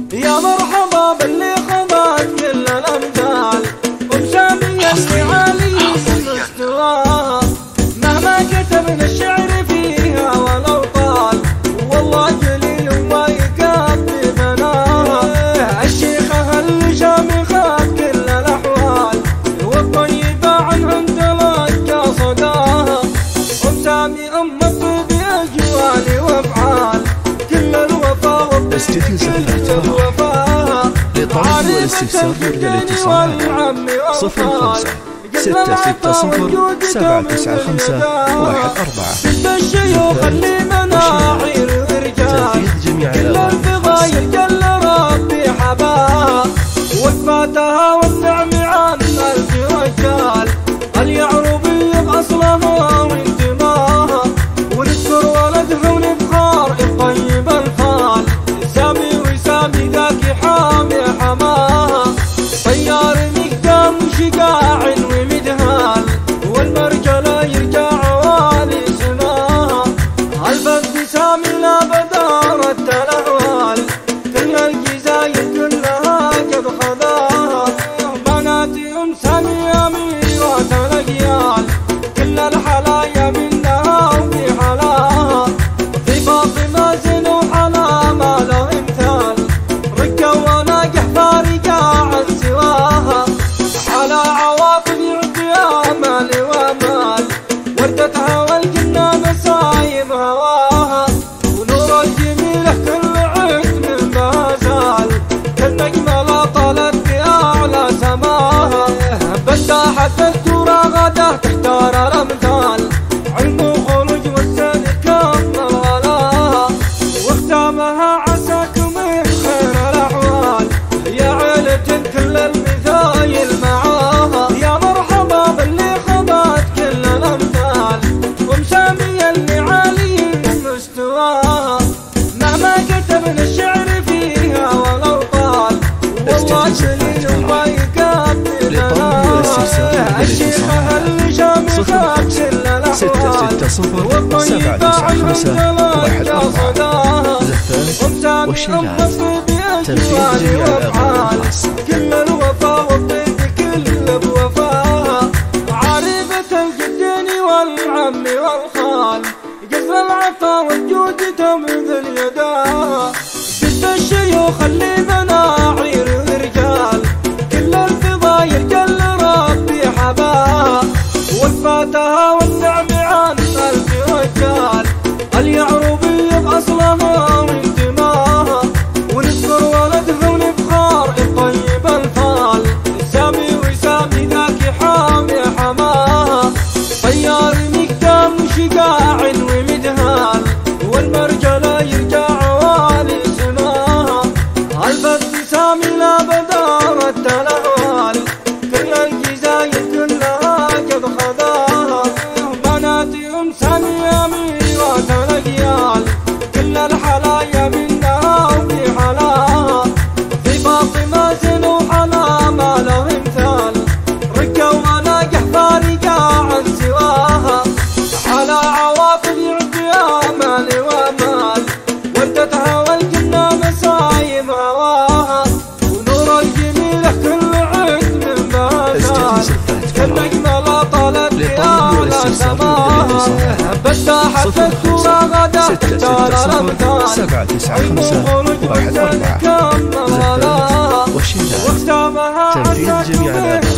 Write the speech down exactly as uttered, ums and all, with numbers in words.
يا مرحبا باللي خضت كل الأمثال ومسامية المعالي مستواها مهما كتبنا الشعر فيها ولو طال والله جليل وما يكفي ثناها. الشيخة الشامخة بكل الأحوال والطيبة عنهم تلقى صداها ومسامي أم الطيب أجوال وأفعال كل الوفاء استديو الوفاء لطلب والاستفسار يرجى الاتصال على صفر خمسة ستة ستة صفر سبعة تسعة خمسة واحد أربعة. ست الشيوخ اللي مناعير ورجال كل الفضايل جل ربي حباها وفاتها والنعم عن ألف رجال اليعربي بأصلها وانتماها ونذكر ولدها ونفخر الطيب الخال سامي وسامي ذاك حامي حماها طيار مقدام وشقاع ومدهال والمرجلة يرجع عوالي سماها الفضل سامي لا بدارت الأهوال كل الجزاير كلها قد خذاها بناتي أم سامي أميرات الأجيال كل الحلايا منها وفي حلاها في فاطمة زنو حلا ما له امثال ركا وناجح فارقة عن سواها على عواطف يعطي امال وامال وردتها والجنة نسايم هواها ونور الجميلة كل عهد من ما زال كالنجمة لا طلت بأعلى سماها بداحة الترى غدا تختار الأمثال علم وخلج والسن كمل غلاها واختامها عساكم من خير الأحوال يا عيلة كل المثايل معاها يا مرحبا باللي خضت كل الأمثال ومسامية اللي عالي مستواها مهما كتبنا الشعر فيها ولو طال والله جليل وما يكفي ثناها. الشيخة اللي شامخة بكل الأحوال والطيبة عنهم تلقى صداها ومسامي أم الطيب أجوال وأفعال كل الوفاء والطيب كل بوفاها عارفة الجدين والعم والخال قصر العطا والجود تمثل يداها ست الشيوخ اللي مناعير ورجال كل الفضايل جل ربي حباها وفاتها والنعم عن ألف رجال اليعربي بأصلها وانتماها ونذكر ولدها ونفخر الطيب الخال سامي وسامي ذاك حامي حماها طيار مقدام وشقاع ومدهال والمرجلة يرجع عوالي سماها الفضل سامي لا بدارت الأهوال كل الجزاير كلها قد خذاها بناتي أم سامي أميرات الأجيال كل الحلايا منها وفي حلاها في فاطمة زنو حلا ما له امثال ركا وناجح فارقة عن سواها على عواطف يعطي امال وامال وردتها والجنة مسايم هواها ونور الجميلة كل عهد من ما زال كالنجمة لا طلت بأعلى سماها بداحة الترى غدا تختار الأمثال علم وخلج والسن كمل غلاها واختامها عساكم